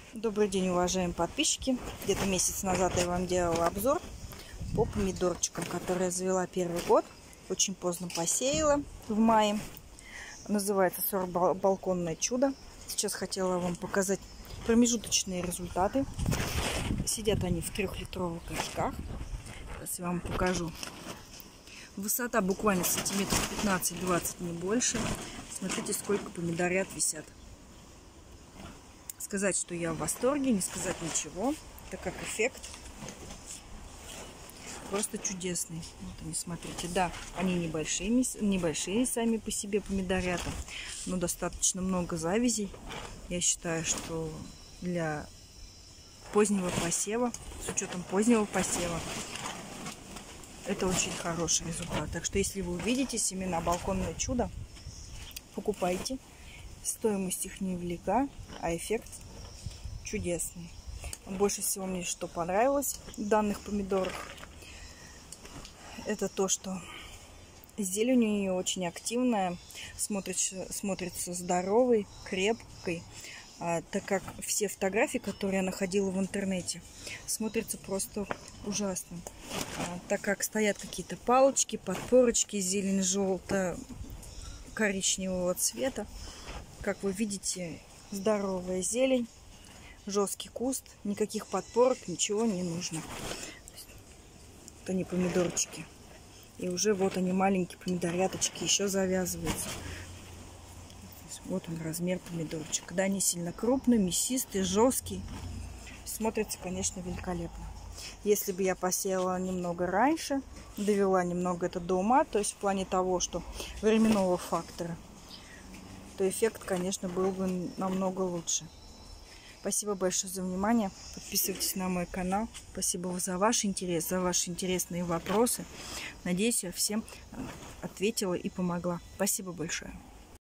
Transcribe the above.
Добрый день, уважаемые подписчики. Где-то месяц назад я вам делала обзор по помидорчикам, которые я завела первый год. Очень поздно посеяла в мае. Называется сорт «Балконное чудо». Сейчас хотела вам показать промежуточные результаты. Сидят они в 3-литровых горшках. Сейчас я вам покажу. Высота буквально сантиметров 15-20, не больше. Смотрите, сколько помидорят висят. Сказать, что я в восторге, не сказать ничего. Это как эффект. Просто чудесный. Вот они, смотрите. Да, они небольшие сами по себе помидорята, но достаточно много завязей. Я считаю, что для позднего посева, с учетом позднего посева, это очень хороший результат. Так что, если вы увидите семена «Балконное чудо», покупайте. Стоимость их невелика, а эффект чудесный. Больше всего мне что понравилось в данных помидорах, это то, что зелень у нее очень активная, смотрится здоровой, крепкой, так как все фотографии, которые я находила в интернете, смотрятся просто ужасно. Так как стоят какие-то палочки, подпорочки, зелень желто-коричневого цвета. Как вы видите, здоровая зелень, жесткий куст, никаких подпорок, ничего не нужно. Вот они, помидорчики. И уже вот они, маленькие помидоряточки, еще завязываются. Вот он, размер помидорчика. Да, не сильно крупный, мясистый, жесткий. Смотрится, конечно, великолепно. Если бы я посеяла немного раньше, довела немного это до ума, то есть в плане того, что временного фактора, то эффект, конечно, был бы намного лучше. Спасибо большое за внимание. Подписывайтесь на мой канал. Спасибо за ваш интерес, за ваши интересные вопросы. Надеюсь, я всем ответила и помогла. Спасибо большое.